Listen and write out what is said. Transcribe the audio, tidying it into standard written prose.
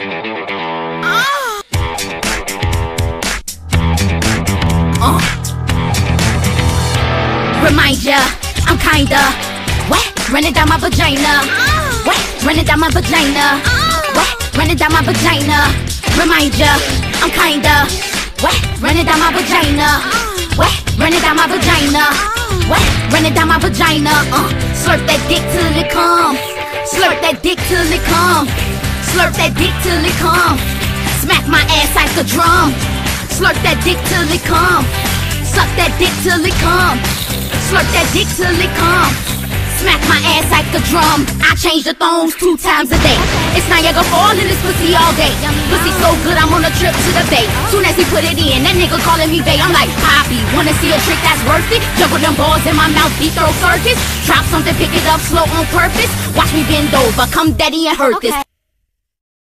Remind ya, I'm kinda wet, running down my vagina. Wet, running down my vagina. Wet, running down my vagina. Remind ya, I'm kinda wet, running down my vagina. Wet, running down my vagina. Wet, running down my vagina. Slurp that dick till it come. Slurp that dick till it come. Slurp that dick till it come. Smack my ass like a drum. Slurp that dick till it come. Suck that dick till it come. Slurp that dick till it come. Smack my ass like a drum. I change the thongs 2 times a day. It's Niagara Falls in this pussy all day. Pussy so good I'm on a trip to the bay. Soon as he put it in, that nigga calling me bae. I'm like, Poppy, wanna see a trick that's worth it? Juggle them balls in my mouth, deep throw circus. Drop something, pick it up slow on purpose. Watch me bend over, come daddy and hurt this.